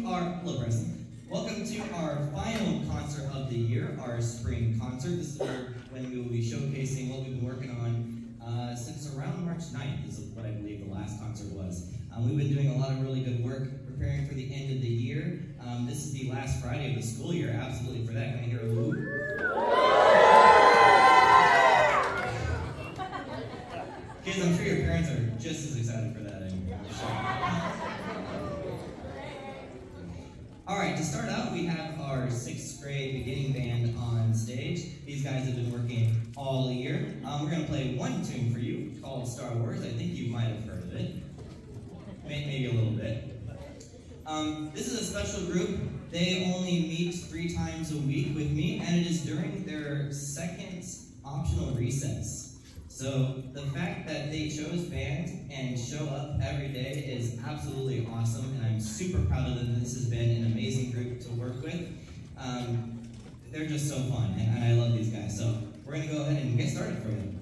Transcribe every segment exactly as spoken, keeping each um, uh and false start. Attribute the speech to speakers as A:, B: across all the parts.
A: to our, hello Preston. Welcome to our final concert of the year, our spring concert. This is where, when we will be showcasing what we've been working on uh, since around March ninth, is what I believe the last concert was. Um, we've been doing a lot of really good work preparing for the end of the year. Um, this is the last Friday of the school year, absolutely for that. Can I hear a woo? Kids, I'm sure your parents are just as excited for that. I'm sure. All right, to start out, we have our sixth grade beginning band on stage. These guys have been working all year. Um, we're going to play one tune for you called Star Wars. I think you might have heard of it. Maybe a little bit. Um, this is a special group. They only meet three times a week with me, and it is during their second optional recess. So the fact that they chose band and show up every day is absolutely awesome, and I'm super proud of them. This has been an amazing group to work with. Um, they're just so fun, and, and I love these guys. So we're going to go ahead and get started for them.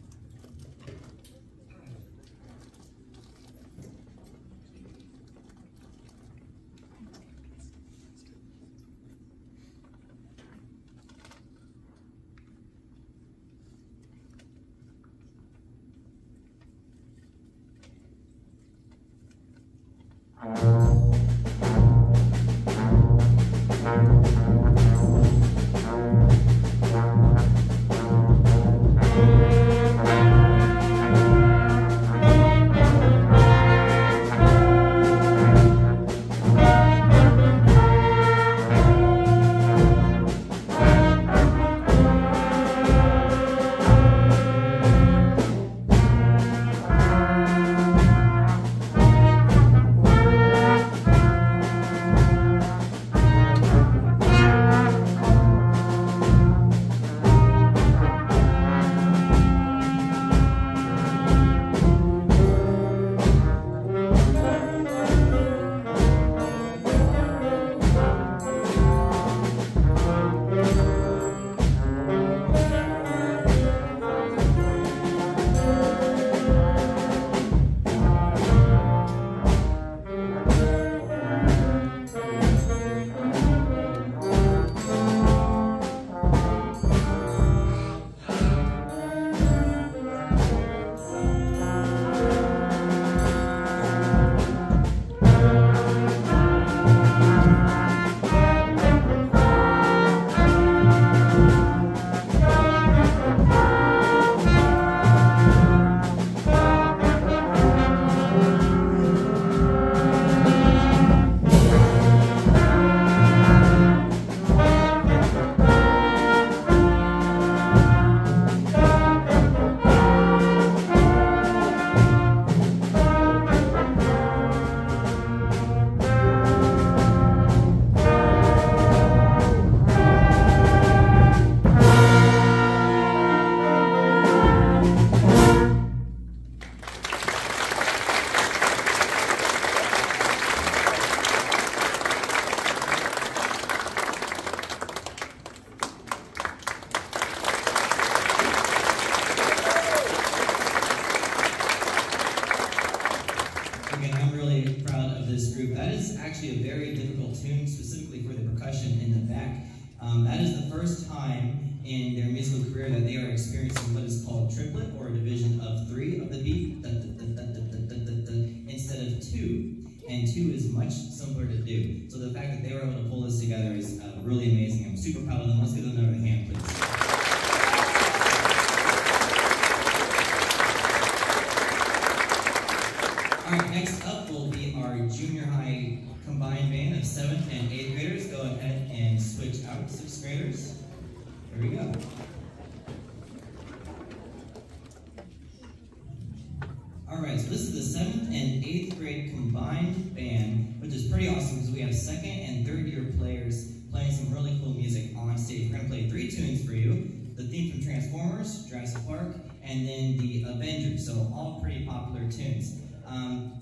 A: Jurassic Park, and then the Avengers, so all pretty popular tunes. Um,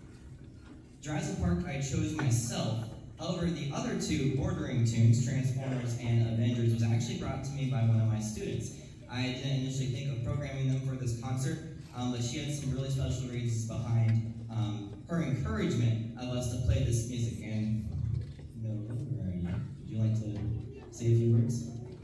A: Jurassic Park I chose myself. However, the other two bordering tunes, Transformers and Avengers, was actually brought to me by one of my students. I didn't initially think of programming them for this concert, um, but she had some really special reasons behind um, her encouragement of us to play this music. And say a few words.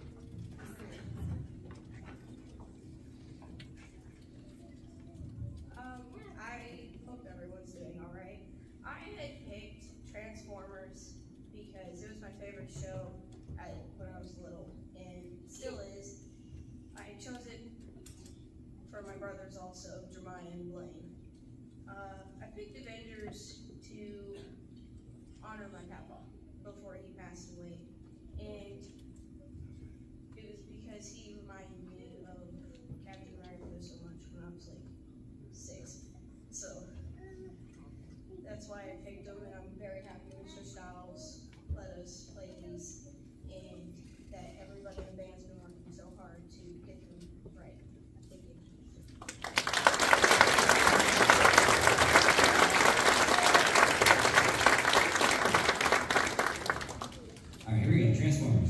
B: Um, I hope everyone's doing all right. I had picked Transformers because it was my favorite show at, when I was little, and still is. I chose it for my brothers also, Jeremiah and Blaine. Uh, I picked Avengers to honor my papa before he passed away, and it was because he reminded me of Captain America so much when I was like six. So that's why I picked them, and I'm very happy Mister Styles let us play these, and that everybody in the band's been working so hard to get them right. Thank you.
A: All right, here we go, Transformers.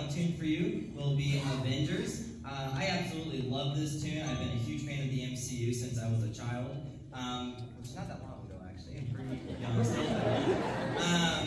A: final tune for you will be Avengers. Uh, I absolutely love this tune. I've been a huge fan of the M C U since I was a child, um, which is not that long ago, actually. I'm pretty young still. Um,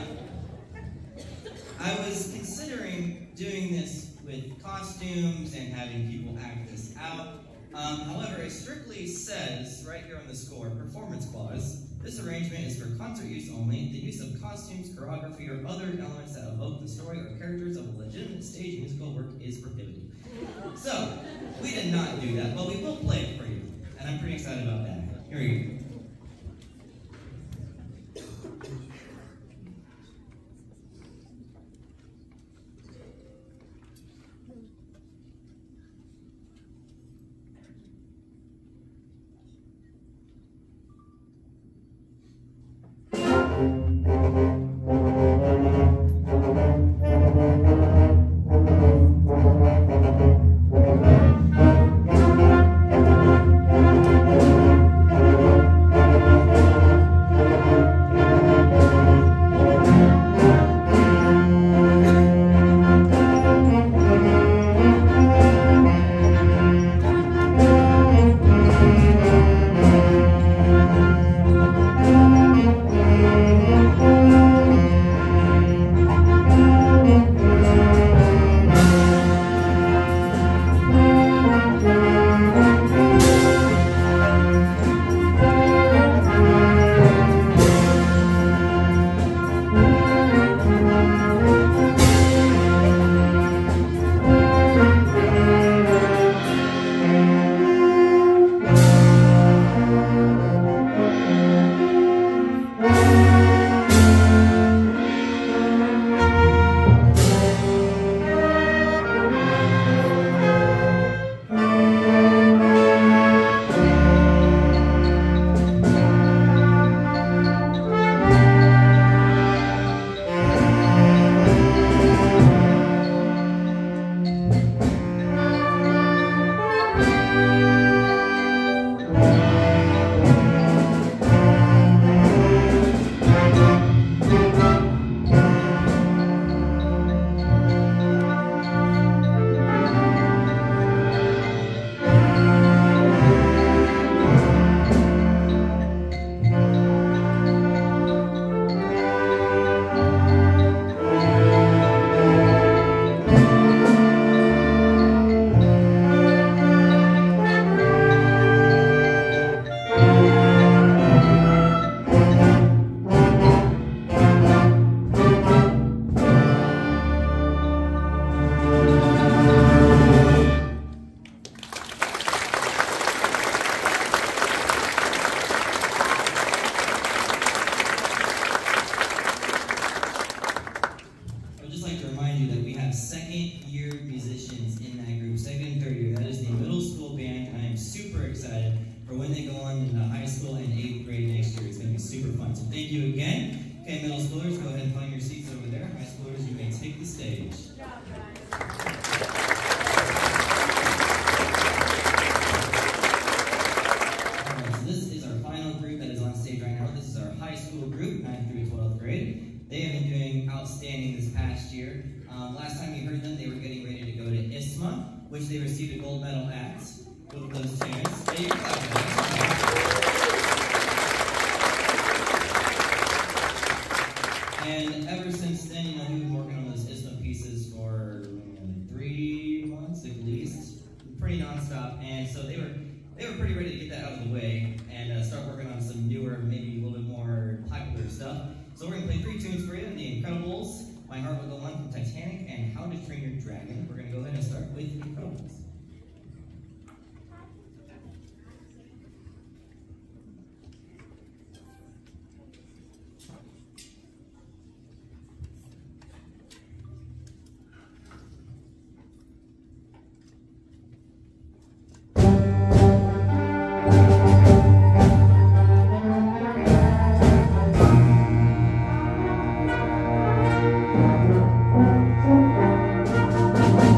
A: I was considering doing this with costumes and having people act this out. Um, however, it strictly says, right here on the score, performance clause, this arrangement is for concert use only. The use of costumes, choreography, or other elements that evoke the story or characters of a legitimate stage musical work is prohibited. So, we did not do that, but we will play it for you. And I'm pretty excited about that. Here we go. Which they received a gold medal at with those tunes. So you clap it. And ever since then, you know, we've been working on those I S M A pieces for you know, three months at least, pretty nonstop. And so they were they were pretty ready to get that out of the way and uh, start working on some newer, maybe a little bit more popular stuff. So we're gonna play three tunes for you: The Incredibles, My Heart Will Go On from Titanic, and How to Train Your Dragon. We're gonna go ahead and start with The Incredibles.
C: Thank you.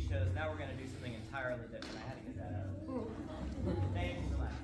A: shows. Now we're going to do something entirely different. I had to get that out. Thank you so much.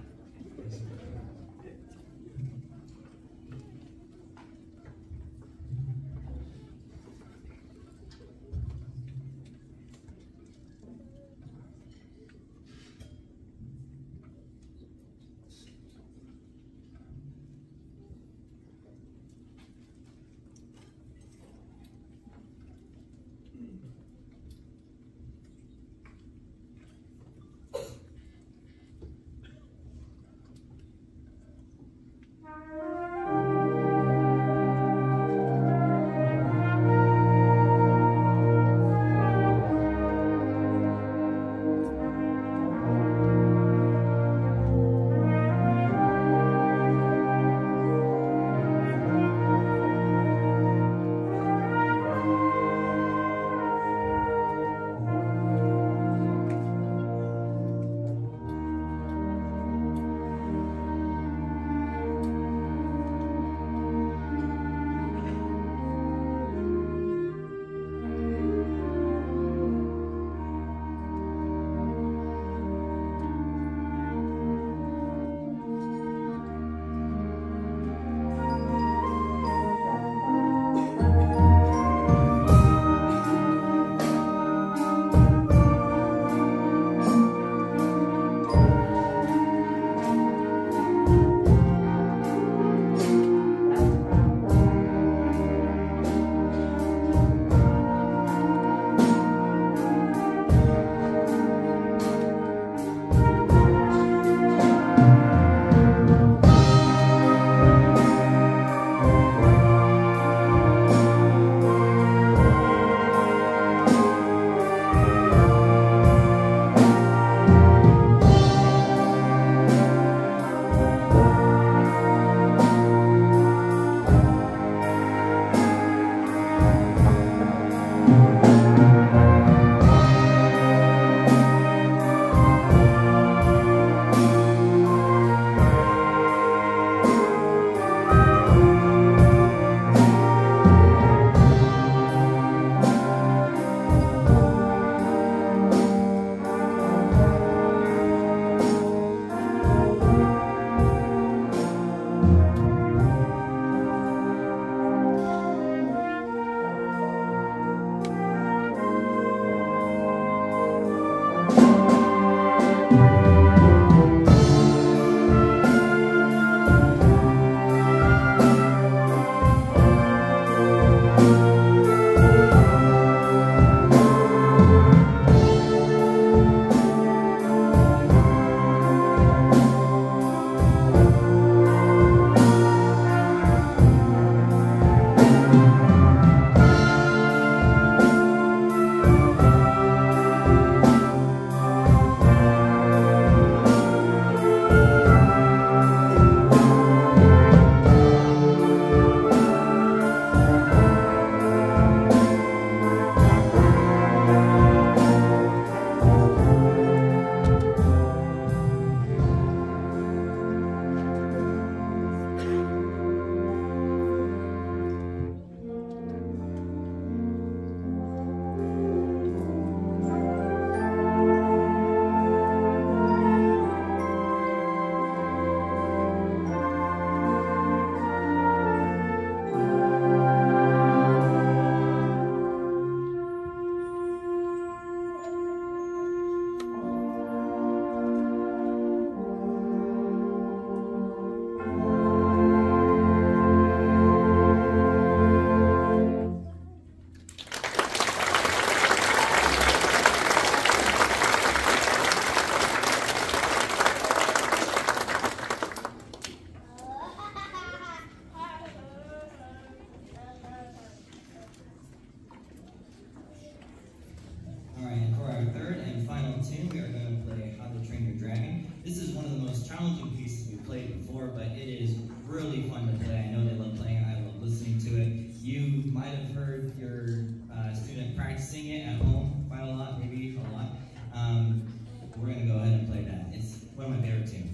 C: challenging pieces we've played before, but it is really fun to play. I know they love playing it. I love listening to it. You might have heard your uh, student practicing it at home quite a lot, maybe a lot. Um, we're going to go ahead and play that. It's one of my favorite tunes.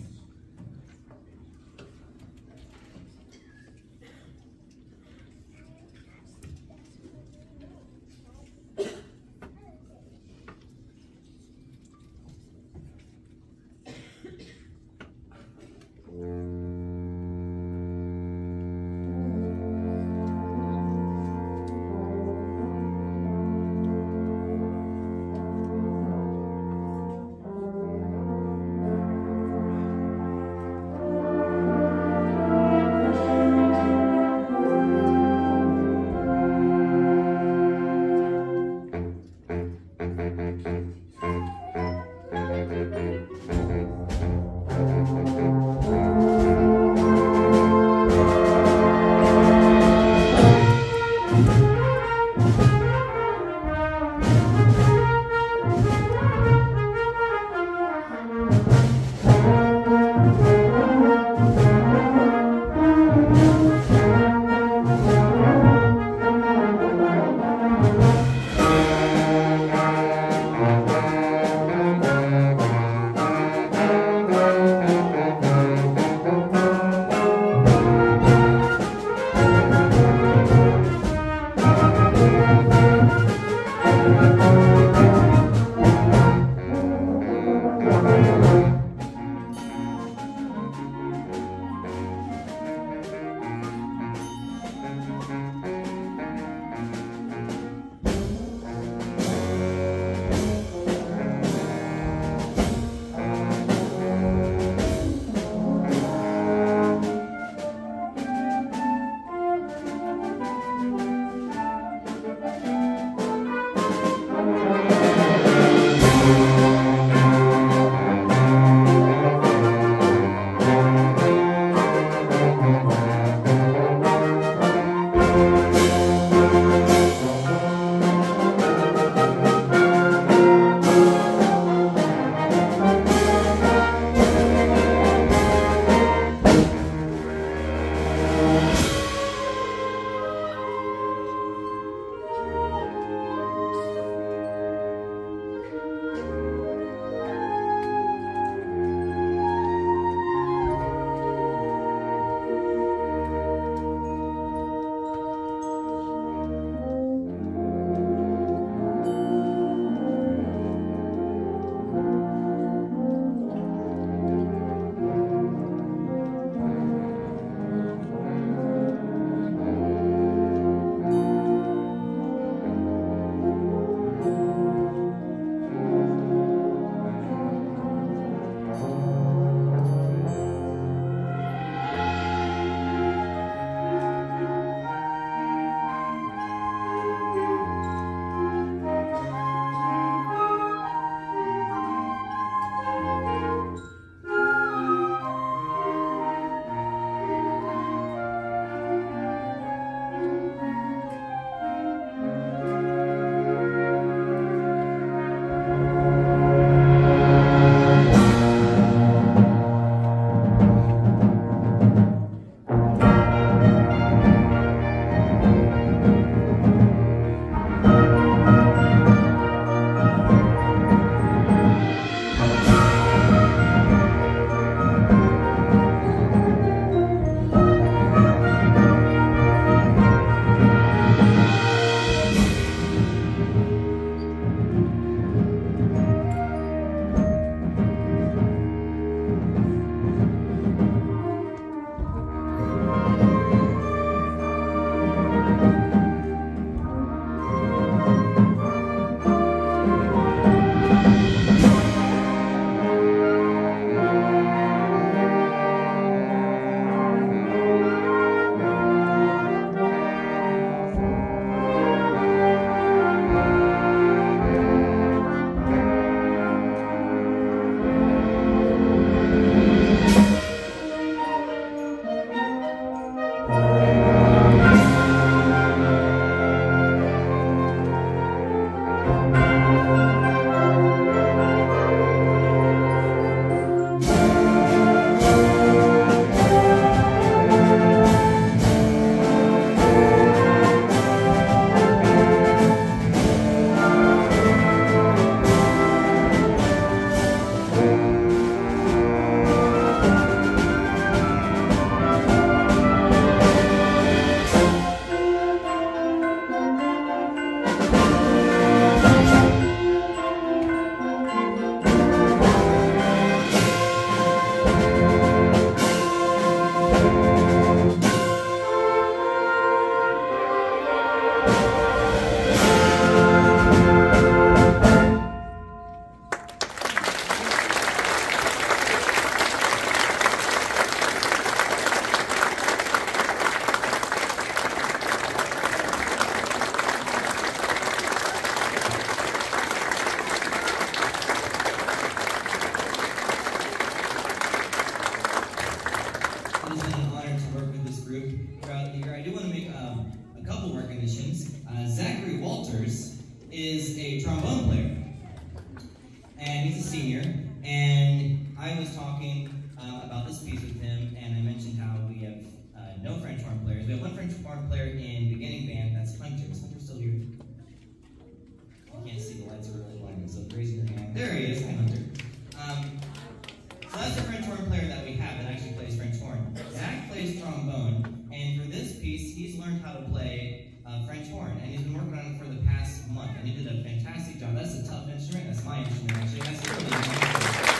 C: horn, and he's been working on it for the past month, and he did a fantastic job. That's a tough instrument. That's my instrument, actually. That's really wonderful.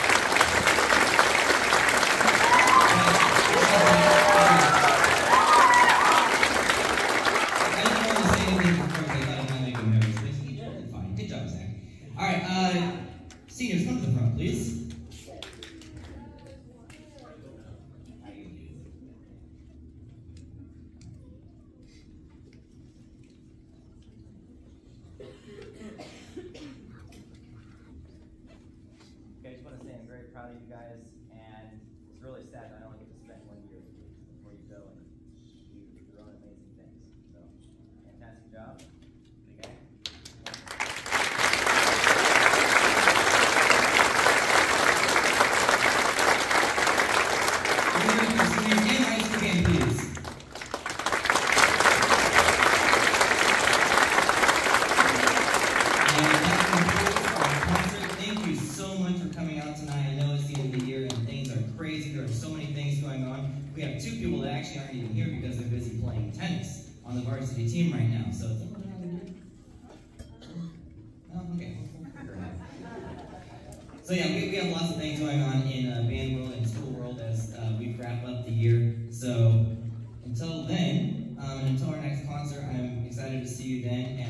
C: I didn't want to say anything before because I thought it might make him nervous, but he did fine. Good job, Zach. All right, uh, seniors, come to the front, please.
D: Proud of you guys, and it's really sad that I only get to spend one year with you before you go and do your own amazing things. So, fantastic job. Okay.
C: Stand right again, please. And that concludes our concert. Thank you so much for coming out tonight. I know it's the end of the year and things are crazy. There are so many things going on. We have two people that actually aren't even here because they're busy playing tennis on the varsity team right now. So, is anyone out here? Oh, okay. So yeah, we, we have lots of things going on in uh, band world and school world as uh, we wrap up the year. So until then, um, and until our next concert, I'm excited to see you then. And